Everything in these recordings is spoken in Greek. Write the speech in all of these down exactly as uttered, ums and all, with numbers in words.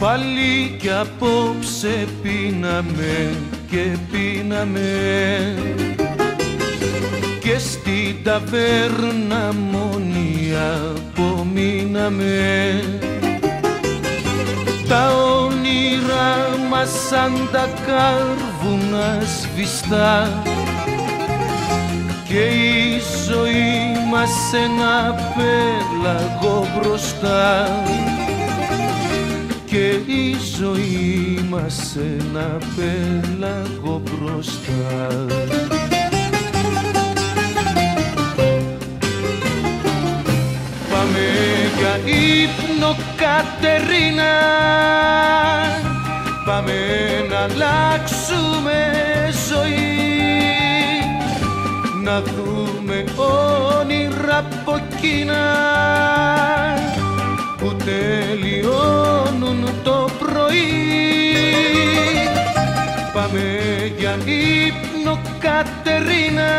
Πάλι κι απόψε πίναμε και πίναμε και στην ταβέρνα μόνοι απομείναμε. Τα όνειρά μας σαν τα κάρβουνα σβηστά και η ζωή μας ένα πέλαγο μπροστά και η ζωή μας ένα πέλαγο μπροστά. Πάμε για ύπνο Κατερίνα, πάμε να αλλάξουμε ζωή, να δούμε όνειρα από εκείνα που τελειώνουν το πρωί. Πάμε για ύπνο Κατερίνα,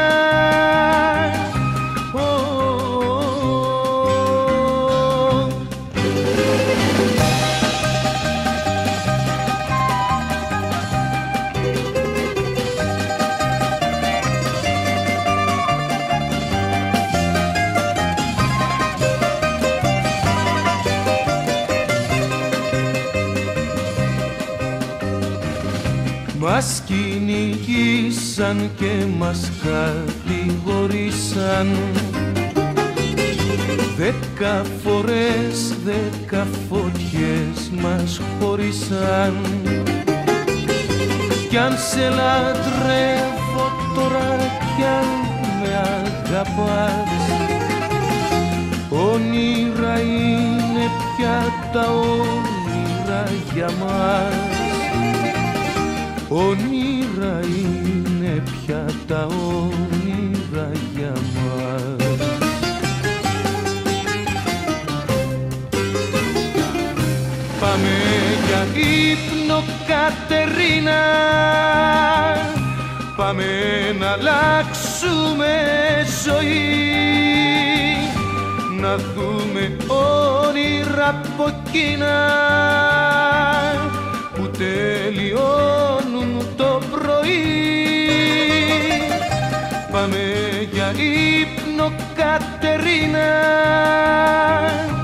μας κυνηγήσαν και μας κατηγορήσαν δέκα φορές, δέκα φωτιές μας χωρίσαν. Κι αν σε λατρεύω τώρα κι αν με αγαπάς, όνειρα είναι πια τα όνειρα για μας. Όνειρα είναι πια τα όνειρα για μας. Πάμε για ύπνο Κατερίνα, πάμε να αλλάξουμε ζωή, να δούμε όνειρα από εκείνα που τελειώνουν το πρωί. Πάμε για ύπνο Κατερίνα,